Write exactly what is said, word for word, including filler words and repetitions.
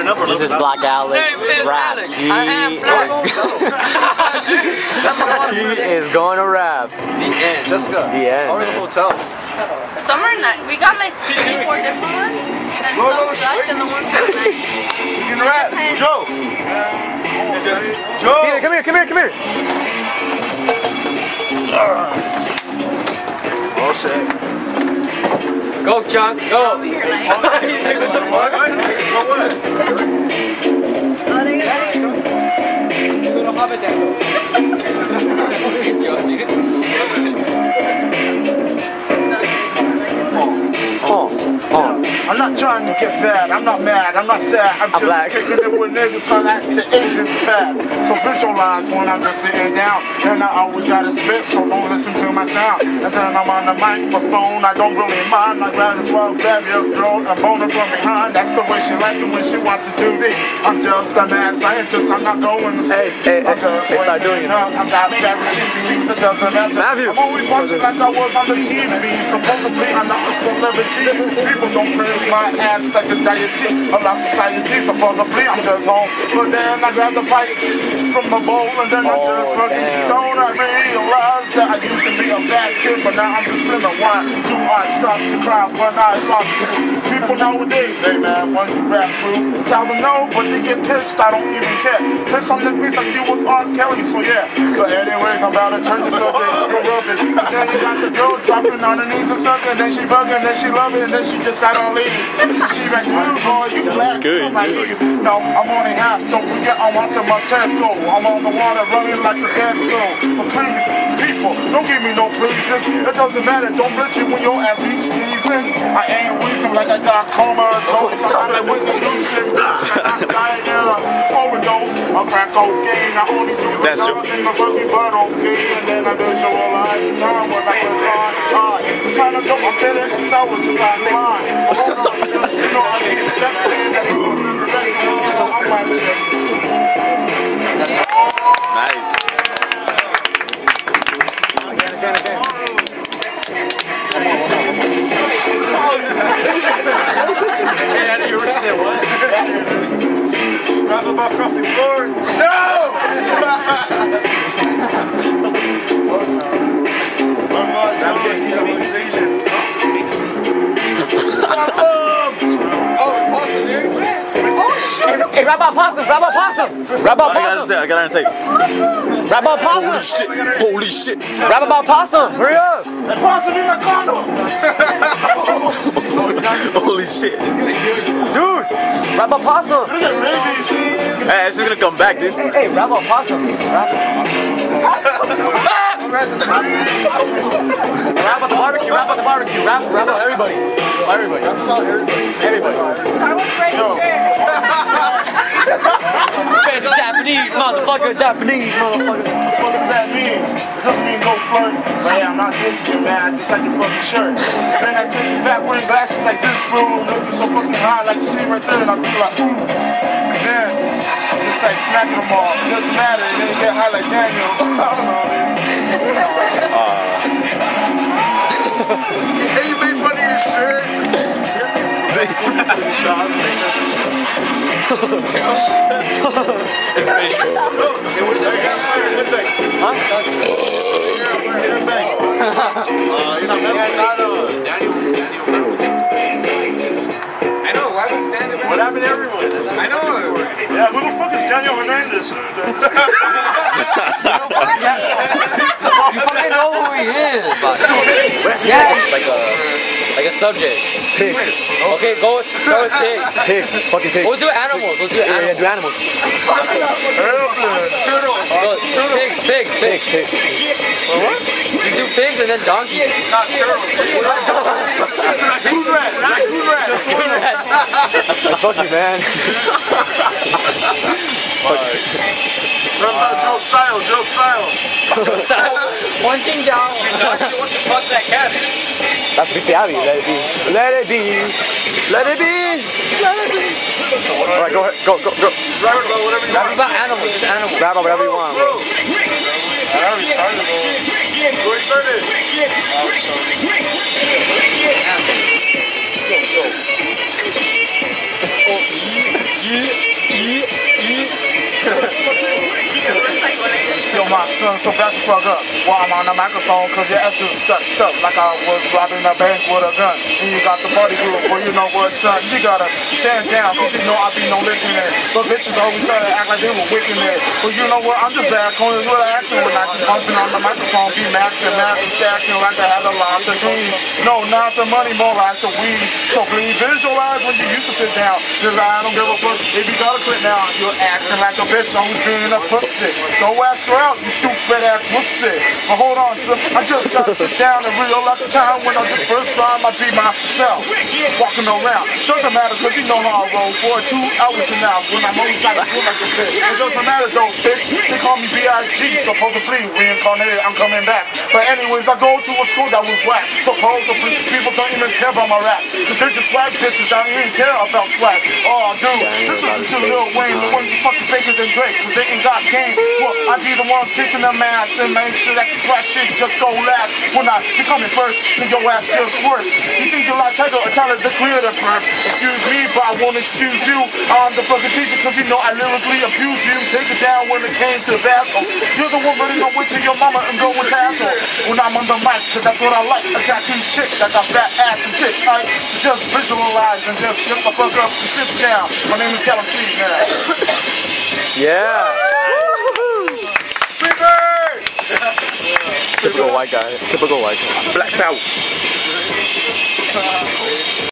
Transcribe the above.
This is Black Alex rap. He is he is going to rap. The end. Jessica. The end. How are the hotel? Summer night. We got like three, four different ones, and some sucked, and the ones that were nice. He's gonna rap. Joe. Joe. Steven, come here, come here, come here. Oh shit. Go, Chuck. Go. Over here, like. Oh, they're Oh, oh. I'm not trying to get bad, I'm not mad, I'm not sad, I'm just black. kicking it with niggas trying to act the Asians bad. So visualize when I'm just sitting down, and I always gotta spit, so don't listen to my sound. And then I'm on the microphone, I don't really mind, I'd rather as well grab your throat and bone her from behind. That's the way she like it when she wants to do this. I'm just a mad scientist, I'm not going to Hey, say. hey, I'm just hey, start doing it. up. I'm not that receiving news, it doesn't matter. Matthew. I'm always watching like I was on the T V. Supposedly I'm not a celebrity. People don't praise my ass like the deity of our society. Supposedly I'm just home, but then I grab the pipe from the bowl and then I Oh, just fucking damn. stone. I realized that I used to be a fat kid, but now I'm just slim and why do I start to cry when I lost you? People nowadays, hey man, when you rap through, tell them no, but they get pissed. I don't even care. Piss on their face like you was R. Kelly, so yeah. But anyways, I'm about to turn the subject for rubbish. Then you got the girl dropping on her knees and sucking, then she bugging, then she loving, and then she just got on leave. She like, you boy, you black. good, Like, no, I'm only half. Don't forget, I'm walking my tempo. I'm on the water running like the dead girl. But please, people, don't give me no pleases. It doesn't matter. Don't bless you when your ass be sneezing. I ain't wheezing like I got comatose. I'm like with the Houston. I'm dying in an overdose. I crack cocaine. I only do the That's drugs in the rugby, but okay. And then I visualize the time when I was on. Alright, it's kind of dope. I'm bitter and sour just like mine. Hold on, you know I can't step in. I'm like shit. Nice. Again, again, again. Yeah, you were saying what? Rap about crossing swords. No! I'm not drunk. He's Asian. Oh, awesome, dude. Hey, rap about possum, rap about possum. Rap about I gotta possum. take, I gotta take. Rap about possum. Holy shit, holy shit. Rap about possum. Hurry up. Possum in my condo. Holy shit. Dude, rap about possum. Hey, it's just gonna come back, dude. Hey, hey, rap about possum. Rap Rap about the barbecue, rap about the barbecue, rap, rap about everybody. Everybody. Everybody. I was ready to share. It's Japanese, motherfucker, Japanese, motherfucker. What does that mean? It doesn't mean go flirt. But yeah, I'm not dissing you, man. I just like your fucking shirt. Then I take you back wearing glasses like this, bro. Looking so fucking high, like the screen right there, and I'll be like, ooh. And then I'm just like smacking them all. It doesn't matter. And then you get high like Daniel. I don't know, man. You say you made fun of your shirt? It's finished. Huh? I know, why was Daniel? What happened to everyone? I know. Yeah, who the fuck is Daniel Hernandez? You fucking know who he is, buddy. Yes, like a, like a subject. Pigs. Okay, go. Start with pigs. Pigs. Fucking pigs. We'll do animals. We'll do animals. Yeah, yeah, do animals. Turtles. Go, pigs, pigs, pigs, pigs. What? Just do pigs and then donkey. Not turtles. Raccoon rat. Raccoon rat. Just kidding. Like, fuck you, man. Fuck you. Run by Joe Style, Joe Style. One ching chong. She wants to fuck that cat. That's bestiality. Let it be. Let it be. Let it be. Let it be. All right, go ahead. Go, go, go. Rap about whatever you Rap want. about animals. Just animals. Rap about whatever you want. Bro. I already started, bro. Where started? I already started. Go, go. Oh, yeah. my son, so back the fuck up while I'm on the microphone, cause your ass just stuck up like I was robbing a bank with a gun. And you got the party group, well you know what son, you gotta stand down, cause you know I be no licking it. But bitches always try to act like they were wicking it. But you know what, I'm just back on this little action when I just bumping on the microphone, be maxing, maxing, stacking like I had a lot of greens. No, not the money, more like the weed. So please visualize when you used to sit down, cause I don't give a fuck if you gotta quit now. You're acting like a bitch, always being a pussy. Go ask her out, you stupid ass pussy. But hold on, son, I just gotta sit down and realize the time when I just first time I be myself. Walking around, doesn't matter cause you know how I roll for two hours and now when I'm always gotta feel like a bitch. It doesn't matter though, bitch, they call me B I G, supposedly reincarnated, I'm coming back. But anyways, I go to a school that was whack. Supposedly, people don't even care about my rap, cause they're just swag bitches that don't even care about swag. Oh dude, this isn't to Lil Wayne, the one just fucking fakers than Drake, cause they ain't got game. Well, I be the one kicking them ass and make sure that the swag shit just go last. When I be coming first, then your ass just worse. You think you're like Tiger or Tyler the Creator, perp? Excuse me, but I won't excuse you. I'm the fucking teacher, cause you know I lyrically abuse you. Take it down when it came to battle. You're the one running away to your mama and go and tackle. When I'm on the mic, cause that's what I like. A tattooed chick that got fat ass and tits, alright? So just visualize and just shut the fuck up and sit down. My name is Galaxy, man. Yeah. Free bird! Typical white guy. Typical white guy. Black power.